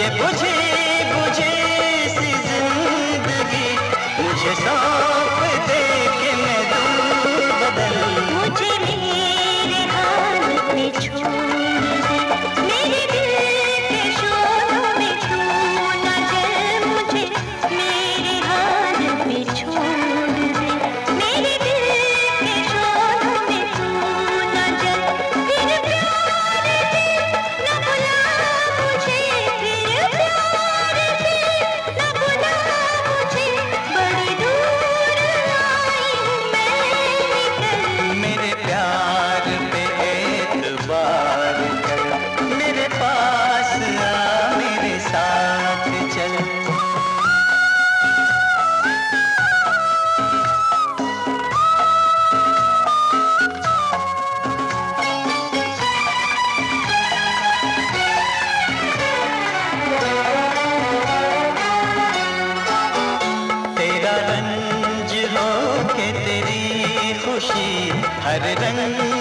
बुझी बुझी सी जिंदगी मुझे सौंप दे के मैं दूं बदल। मुझे मेरे हाथ में छोड़ दे, मेरे दिल के शोरों में तू न जल। मुझे मेरे हाथ में छोड़ दे, मेरे दिल के शोरों में तू न जल। फिर प्यार से न बुला मुझे, फिर प्यार से न बुला मुझे, बड़ी दूर आई हूँ मैं निकल। मेरे प्यार पे एतबार कर, मेरे पास आ मेरे साथ चल। तेरा रंज हो के तेरी खुशी, हर रंग